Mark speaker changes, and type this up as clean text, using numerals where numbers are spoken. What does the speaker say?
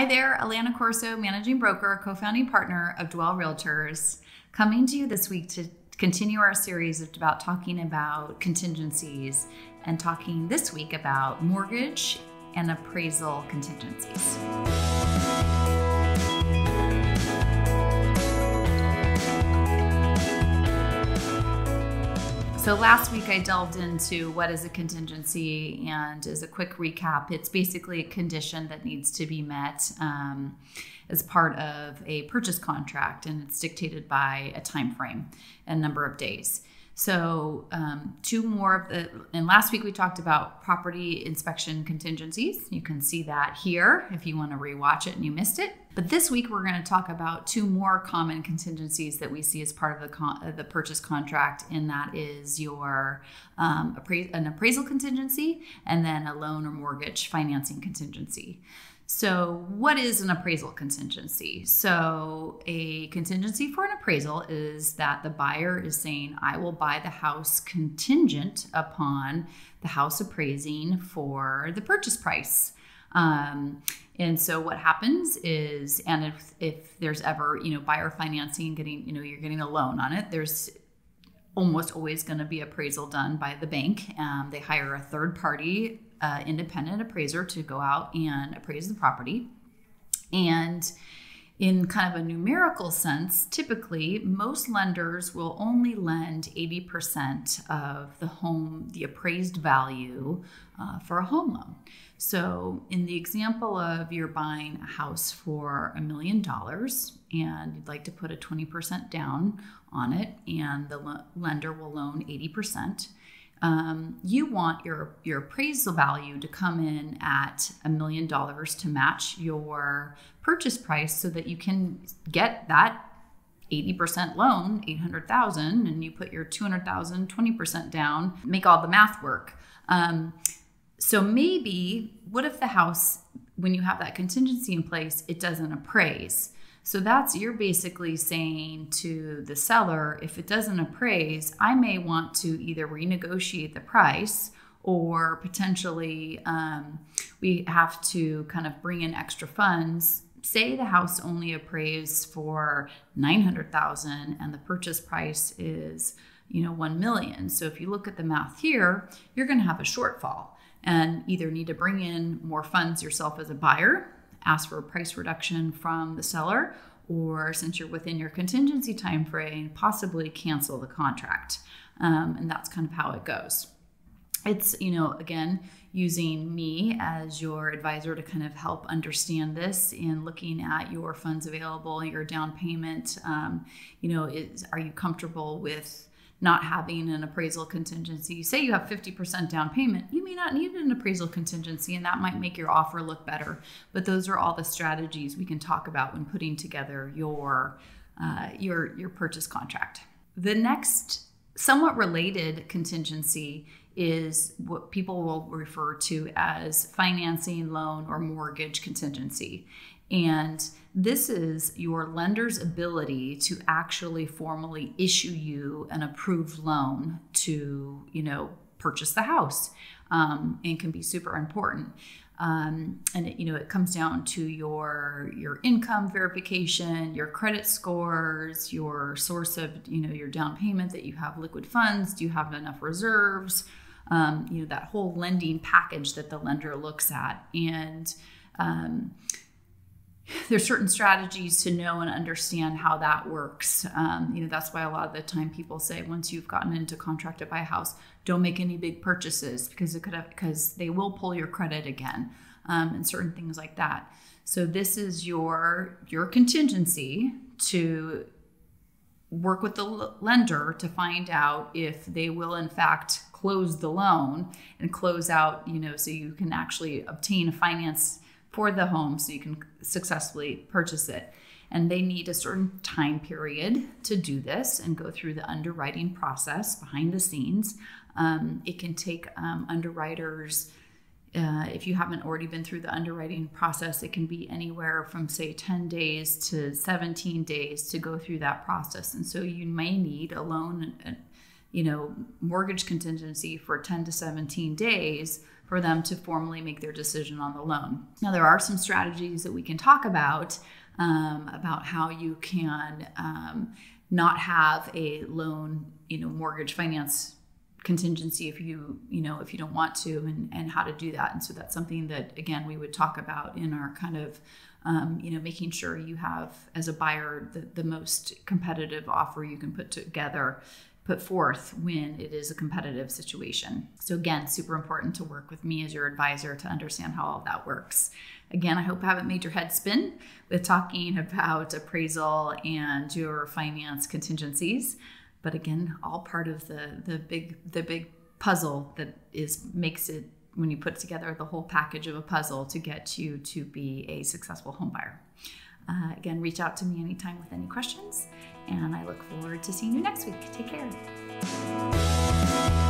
Speaker 1: Hi there, Alana Corso, managing broker, co-founding partner of Dwell Realtors, coming to you this week to continue our series about talking about contingencies and talking this week about mortgage and appraisal contingencies. So last week I delved into what is a contingency, and as a quick recap, it's basically a condition that needs to be met as part of a purchase contract, and it's dictated by a time frame and number of days. So two more of the, and last week we talked about property inspection contingencies. You can see that here if you want to rewatch it and you missed it. But this week we're going to talk about two more common contingencies that we see as part of the purchase contract, and that is your an appraisal contingency and then a loan or mortgage financing contingency. So what is an appraisal contingency? So a contingency for an appraisal is that the buyer is saying, I will buy the house contingent upon the house appraising for the purchase price. And so what happens is, and if there's ever, buyer financing getting, you're getting a loan on it, there's almost always going to be appraisal done by the bank. They hire a third party independent appraiser to go out and appraise the property. And in kind of a numerical sense, typically most lenders will only lend 80% of the appraised value for a home loan. So in the example of you're buying a house for $1 million and you'd like to put a 20% down on it, and the lender will loan 80%. You want your appraisal value to come in at $1 million to match your purchase price so that you can get that 80% loan, $800,000, and you put your $200,000, 20% down, make all the math work. So maybe, what if the house, when you have that contingency in place, it doesn't appraise? So you're basically saying to the seller, if it doesn't appraise, I may want to either renegotiate the price or potentially we have to kind of bring in extra funds. Say the house only appraised for $900,000 and the purchase price is, $1 million. So if you look at the math here, you're going to have a shortfall and either need to bring in more funds yourself as a buyer, ask for a price reduction from the seller, or since you're within your contingency time frame, possibly cancel the contract. And that's kind of how it goes. It's, again, using me as your advisor to kind of help understand this in looking at your funds available, your down payment. Are you comfortable with not having an appraisal contingency? Say you have 50% down payment, you may not need an appraisal contingency, and that might make your offer look better. But those are all the strategies we can talk about when putting together your purchase contract. The next somewhat related contingency is what people will refer to as financing, loan, or mortgage contingency. And this is your lender's ability to actually formally issue you an approved loan to, purchase the house, and can be super important. And it comes down to your income verification, your credit scores, your source of, your down payment, that you have liquid funds, do you have enough reserves, that whole lending package that the lender looks at. And there's certain strategies to know and understand how that works. That's why a lot of the time people say, once you've gotten into contract to buy a house, don't make any big purchases because they will pull your credit again, and certain things like that. So this is your contingency to work with the lender to find out if they will in fact close the loan and close out, so you can actually obtain a finance for the home so you can successfully purchase it. And they need a certain time period to do this and go through the underwriting process behind the scenes. It can take underwriters, if you haven't already been through the underwriting process, it can be anywhere from say 10 days to 17 days to go through that process. And so you may need a loan, mortgage contingency for 10 to 17 days for them to formally make their decision on the loan. Now, there are some strategies that we can talk about how you can not have a loan, mortgage finance contingency if you don't want to, and how to do that. And so that's something that, again, we would talk about in our kind of making sure you have, as a buyer, the most competitive offer you can put forth when it is a competitive situation. So again, super important to work with me as your advisor to understand how all of that works. Again, I hope I haven't made your head spin with talking about appraisal and your finance contingencies. But again, all part of the big puzzle that makes it, when you put together the whole package of a puzzle, to get you to be a successful home buyer. Again, reach out to me anytime with any questions, and I look forward to seeing you next week. Take care.